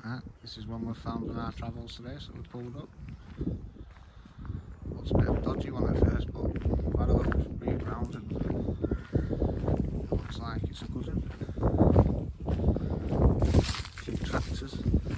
This is one we found on our travels today, so we pulled up. Looks a bit of a dodgy one at first, but we've had a little read round and it looks like it's a good one. A few tractors.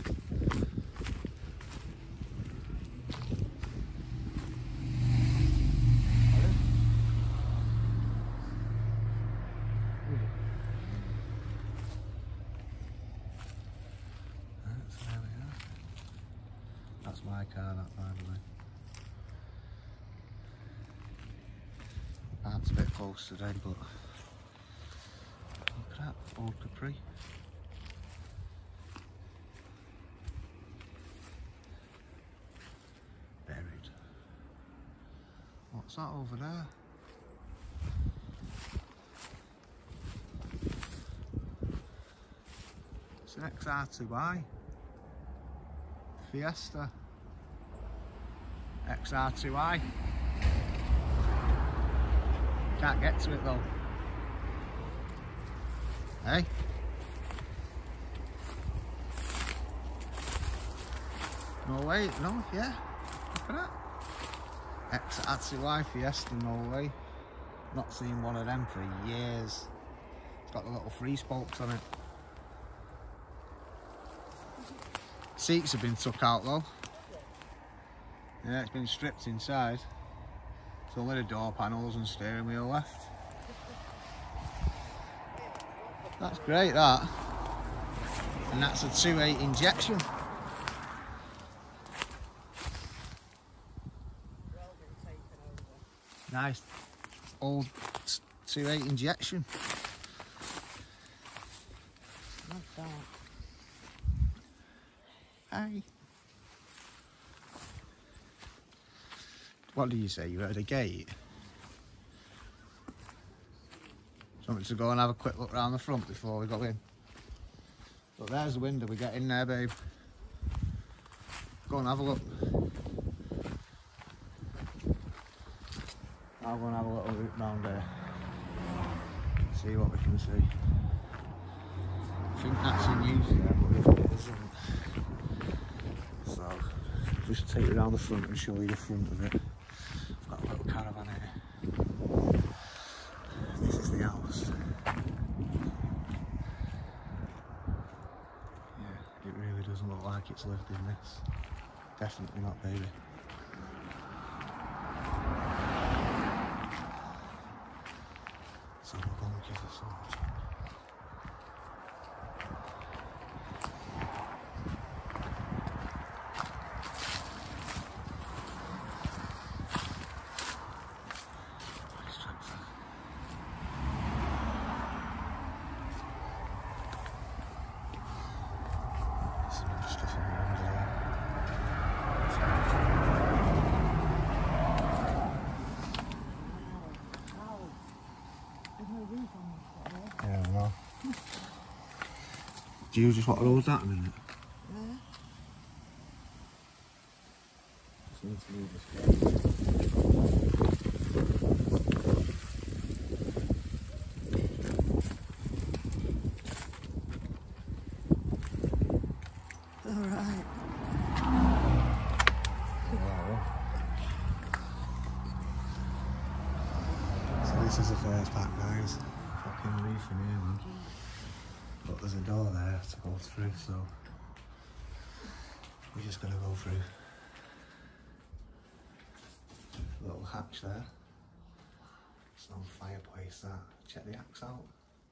That's my car, that, by the way. That's a bit close today, but look at that, old Capri. Buried. What's that over there? It's an XR2i. Fiesta XR2i. Can't get to it though. Hey? No way, no, yeah. Look at that. XR2i Fiesta, no way. Not seen one of them for years. It's got the little free spokes on it. Seats have been took out though. Yeah, it's been stripped inside. It's only the door panels and steering wheel left. That's great, that. And that's a 2.8 injection. Nice old 2.8 injection. Hi. What did you say? You heard a gate? Something to go and have a quick look around the front before we go in. But there's the window, we get in there, babe. Go and have a look. I'll go and have a little route round there. See what we can see. I think that's in use there, but if it isn't. So, just take you around the front and show you the front of it. I've got a little caravan here. This is the house. Yeah, it really doesn't look like it's lived in this. Definitely not, baby. So we're going to give this all a check. Yeah, I know. Do you just want to hold that a minute? Yeah. Just need to move this Alright. So this is the first pack, guys. Fucking reef in here, man. But there's a door there to go through, so we're just gonna go through. Little hatch there. It's no fireplace that. Check the axe out.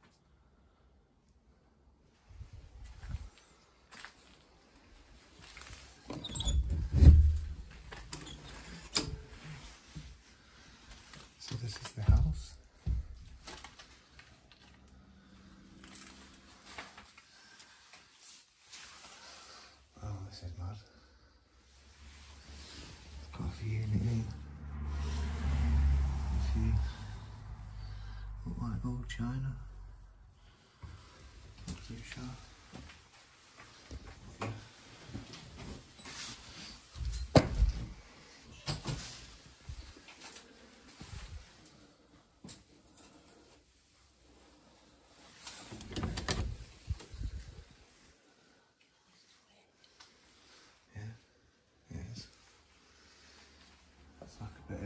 So this is the house. Oh, this is mad. Coffee unit here. A few look like old china. Not too sure.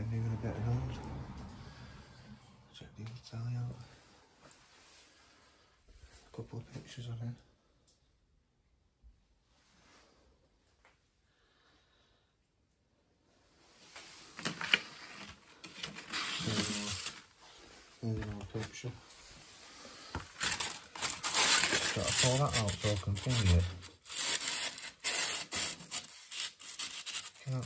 Isn't even a bit annoyed. Check the tally out. A couple of pictures on here. There's another picture. Got to pull that out so I can finger it. Can't.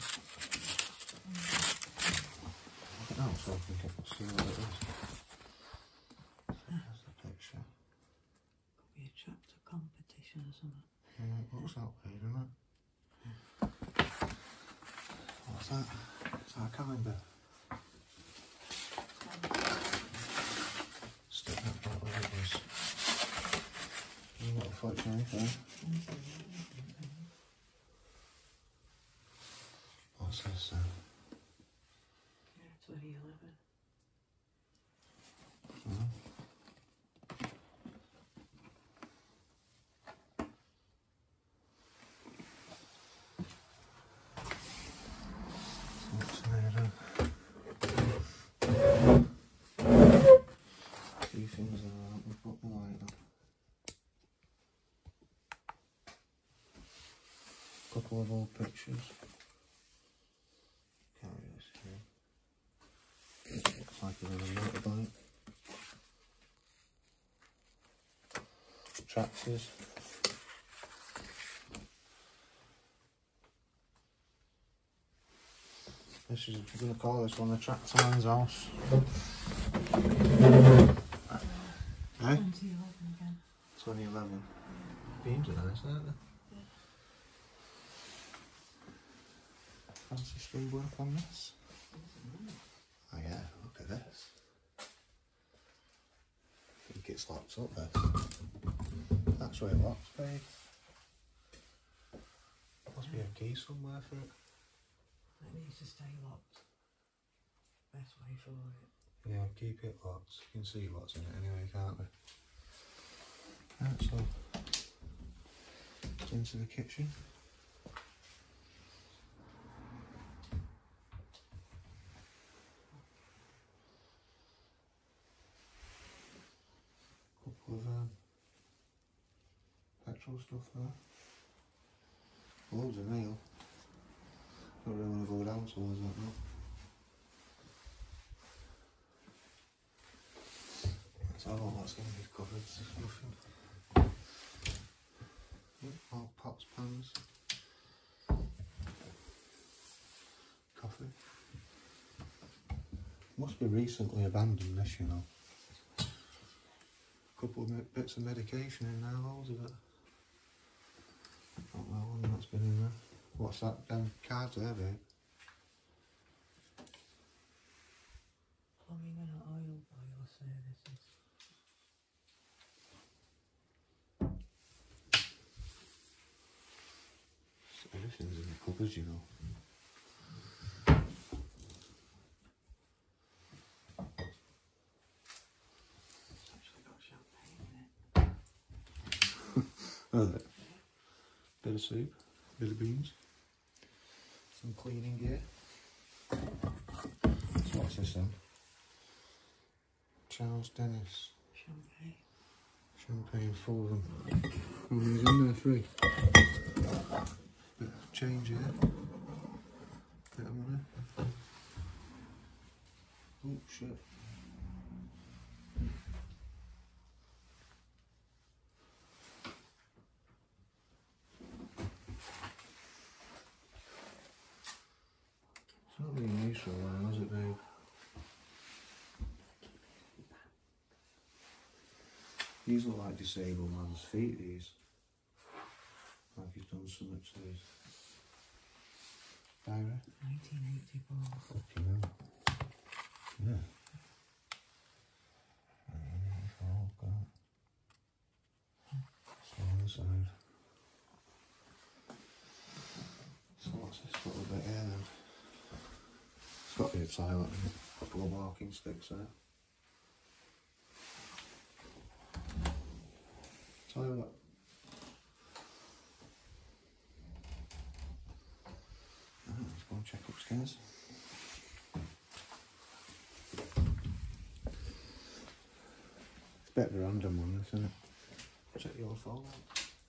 Get out so I can see what it is. There's the picture. Could be a tractor competition or something. Yeah, it looks that way, doesn't it? What's that? Is that a calendar? Stick that back where it was. I'm not touching anything. What's this then? Yeah, 2011. What's there? A few things that we've put the light on. Couple of old pictures. Can't really see. It looks like a little motorbike. Tractors. This is, we're going to call this one the tractor man's house. Eh? 2011 again. 2011. Beams are nice, aren't they? Fancy string work on this? Oh yeah, look at this. I think it's locked up there. That's where it locks, babe. Must be a key somewhere for it. It needs to stay locked. Best way for it. Yeah, keep it locked. You can see what's in it anyway, can't we? Right, so into the kitchen. Couple of petrol stuff there. Loads of nail. Don't really want to go down towards that now. That's all that's going to be covered. Nothing. Yep, all pots, pans. Coffee. Must be recently abandoned this, you know. Couple of bits of medication in there, loads of it. Not well one that's been in there. What's that? Them cards there, babe? Plumbing and oil boiler services. Everything's in the cupboards, you know. It's actually got champagne in it. Oh, it. Bit of soup, bit of beans, some cleaning gear. So what's this then? Charles Dennis. Champagne. Champagne, 4 of them. How many's in there? 3. Bit of change here. Bit of money. Oh shit. It's not being used for a while, is it, babe? These look like disabled man's feet, these. Like he's done something to his diary. 1984. Fucking hell. Yeah. Oh, God. So on the side. So what's this little bit here then? It's got to be a toilet and a couple of walking sticks there. Toilet. Let's go and check upstairs. a bit of a random one, isn't it? Check your phone out.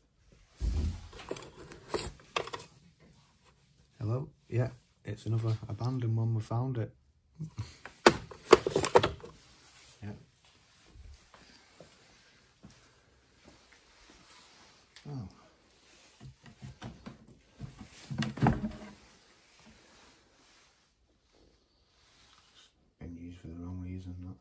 Hello? Yeah, it's another abandoned one. We found it. Yeah. Oh. Been used for the wrong reason, that.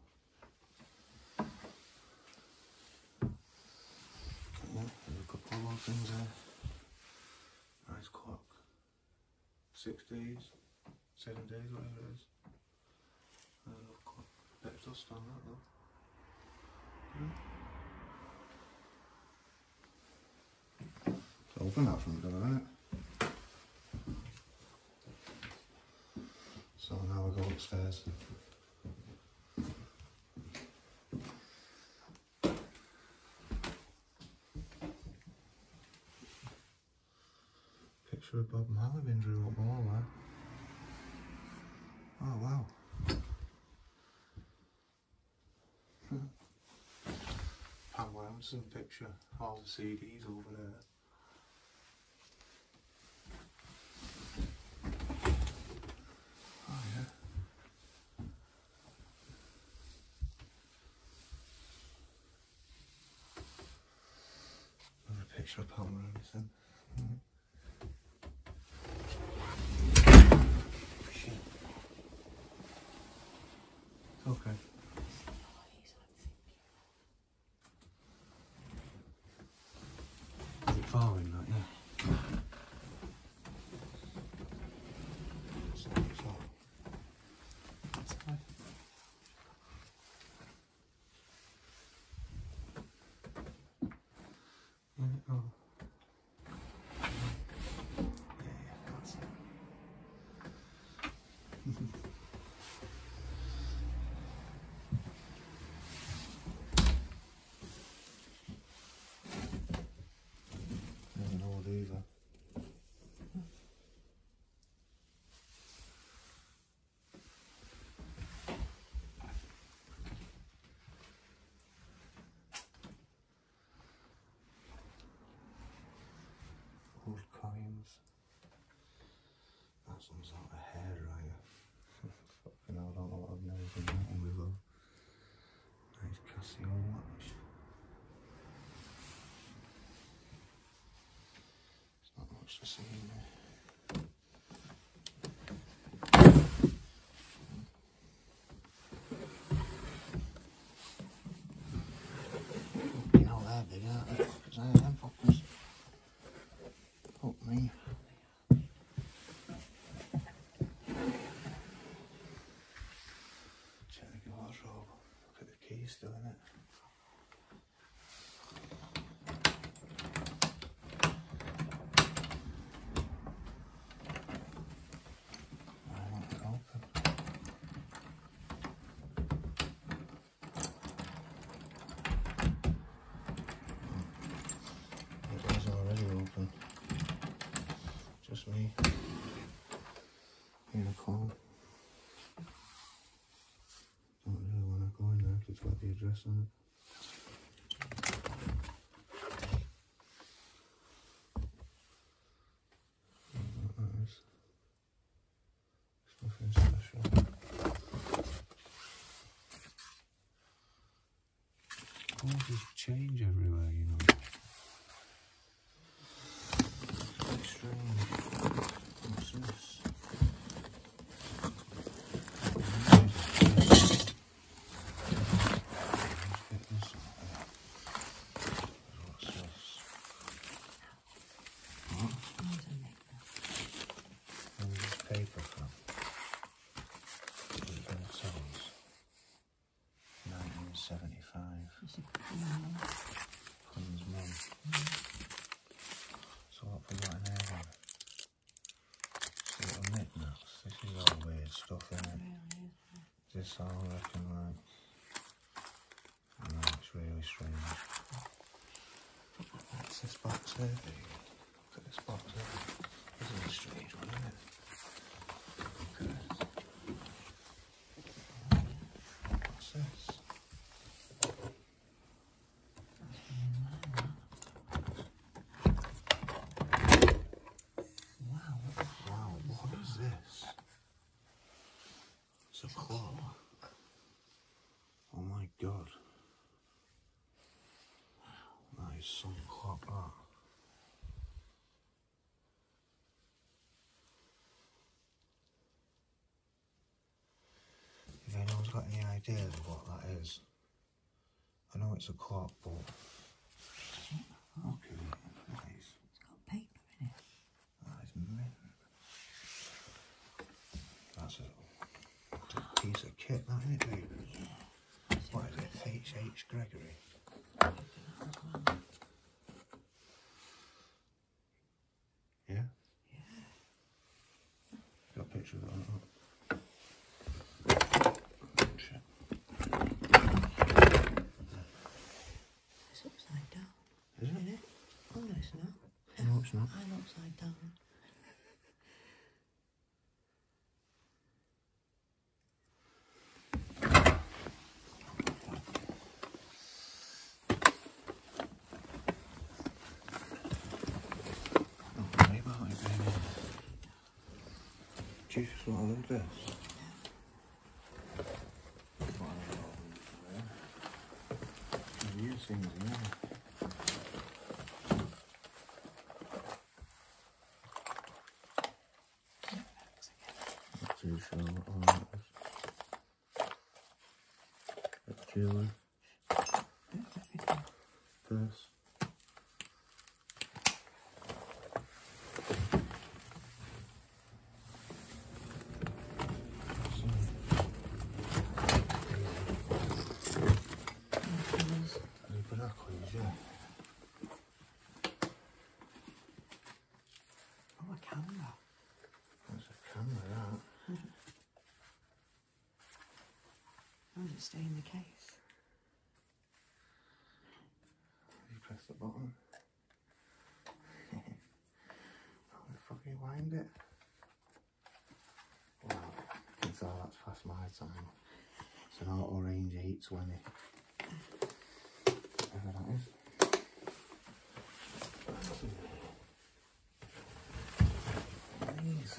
Yeah, there's a couple of more things there. Nice clock. 6 days, 7 days, whatever it is. I've got a bit of dust on that though. It's open that front door, isn't it? So now we go upstairs. Picture of Bob Marley been drew up all there. Oh wow. Pam Williamson picture, all the CDs over there. Oh yeah. Another picture of Pam Williamson. Okay. Is it falling that, yeah? It's not fall. That's fine. Oh. Yeah, that's it. There's an old Eva. Old coins. That's some sort of hair dryer. Fucking hell, I don't know what I've never done that one before. Nice Casio watch. There's not much to see in there. You know they're big, aren't they? Because I them fuckers. Fuck me. Check the wardrobe. Look at the keys still in it. I want it open. It is already open. Just me. In a corner. Don't really want to go in there because it's got the address on it. I don't know what that is. It's nothing special. Oh, there's change everywhere, you know. It's strange. What's this? Paper from 1975. Con's mum. So what for what in there then? Little knickknacks. This is all weird stuff, isn't it? Is this all I reckon like? I know, it's really strange. What's this box here? Look at this box here. This is a strange one, isn't it? Look at this. What's this? It's a clock. Oh my god. That is some clock, that. If anyone's got any idea of what that is, I know it's a clock, but look at it, nice. It's got paper in it. That is mint. That's a piece of kit, that isn't it, baby? Yeah. What is it? H.H. Gregory. Yeah? Yeah. Got a picture of it on it. Shit. It's upside down. Is it? Isn't it? Oh, no, it's not. No, it's not. I'm upside down. Don't worry about it, baby. Do you just want a little bit? These things, yeah. Not too sure what all that is. Bit of jewellery. Purse. Yeah. Oh, a camera. That's a camera, that. How does it stay in the case? You press the button. Oh, we fucking wind it. Wow, I can tell that's past my time. It's an Auto Range 820. Whatever that is. These.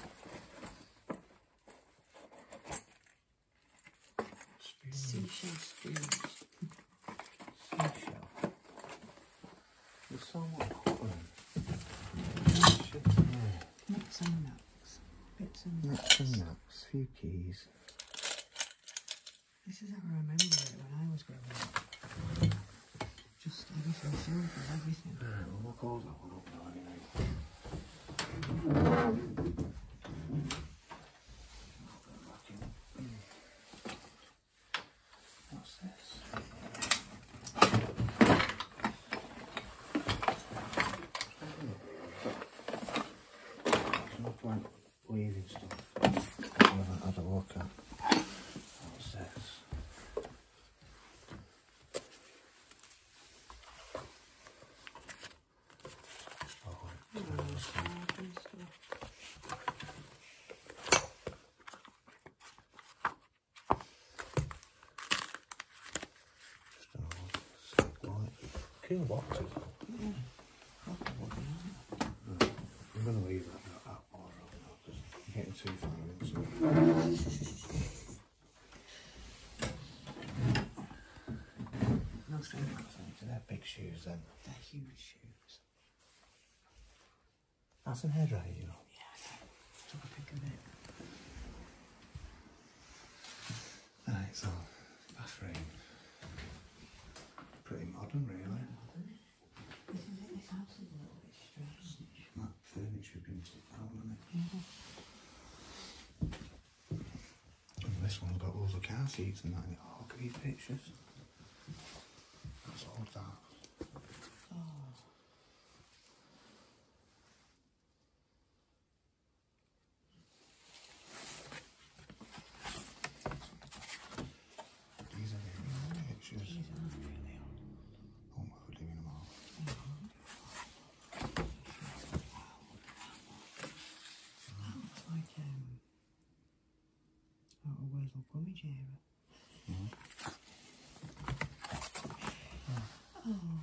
Seashell spoons. Seashell. There's so much cutting. Shit in there. Nicks and knacks. Bits and Nicks and knacks. Few keys. This is how I remember it when I was growing up. Just everything silver, everything. Right, well, we'll close that one up now anyway. What's this? There's no point leaving stuff I haven't had a look at. What's this? Cool boxes. Yeah. Probably. I'm going to leave that more up now because I'm getting too far into it. No strength. So they're big shoes then. They're huge shoes. That's an head right, you know. Yeah, I know. Took a pic of it. Right, so bathroom. Pretty modern, really. This house is a little bit strange. That furniture being took out, hasn't it? Yeah. And this one's got loads of car seats and that in it. Oh, look at these pictures. That's all that. Oh. These are really old pictures. These aren't really old. Oh, what we're doing them all. That looks like out of Wurzel Gummidge era. Oh.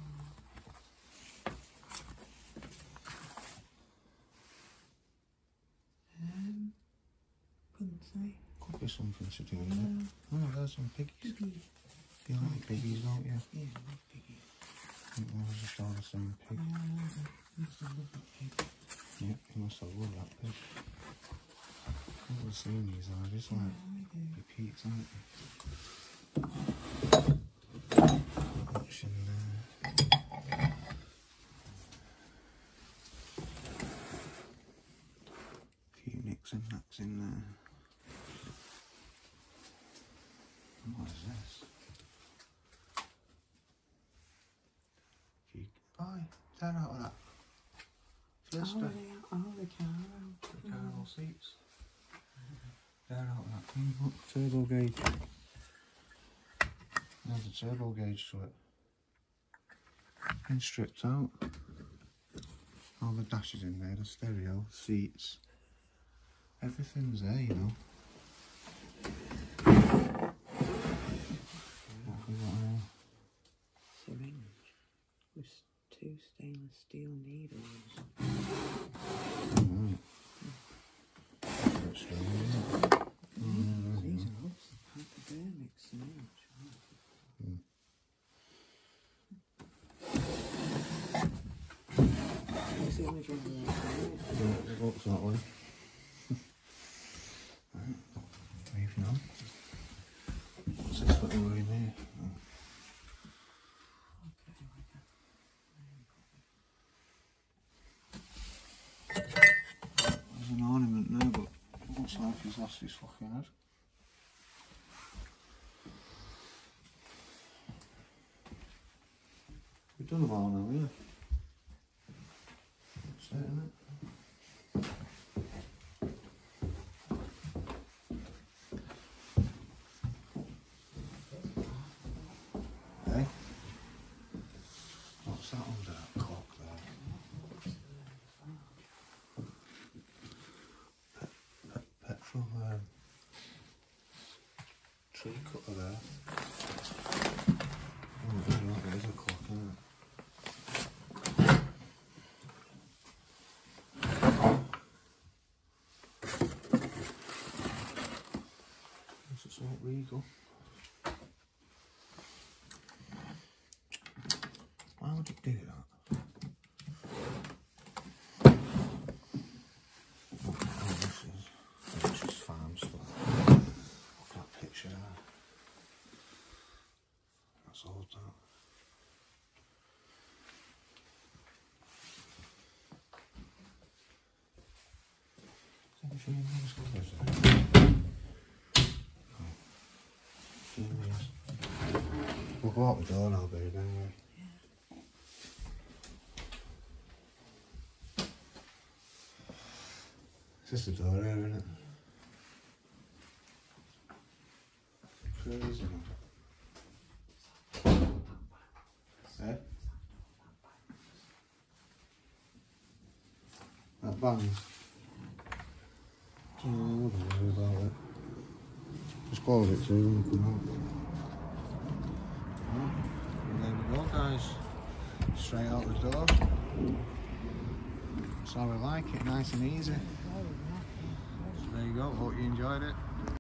Couldn't say. Could be something to do with it. Oh, there's some piggies. You like piggies, don't you? Yeah, I love piggies. I think there was just order some pig. I must have loved that pig. Yeah, you must have loved that pig. I've never seen these are just like repeats, aren't they? What's in there? A few nicks and knacks in there. What is this? Bye. Tear out of that. Fiesta. The Caro. The Caro seats. Tear out of that thing. Look, turbo gauge. There's a turbo gauge to it. Been stripped out. All the dashes in there, the stereo, seats. Everything's there, you know. What have we got here? Syringe with 2 stainless steel needles. Right. That's strange, isn't it? These are also hypodermic syringe. What's the image on the right? It looks that way. Right. Moving on. What's this little room here? Oh. There's an ornament there, but it looks like he's lost his fucking head. We've done them all now, yeah. That's it, isn't it? Hey? What's that under that clock there? Petrol tree cutter there. Oh, there is a clock, isn't it? This is all Regal. Why would it do that? Oh, this is farm stuff. Look at that picture there. That's old, that. Anything in these colours there? We'll go out the door now, babe, anyway. It's just a door here, isn't it? Crazy, man. Eh? That bangs. Oh, I wouldn't worry about it. Just close it too when we come out. And there we go, guys. Straight out the door. That's how we like it, nice and easy. So there you go, hope you enjoyed it.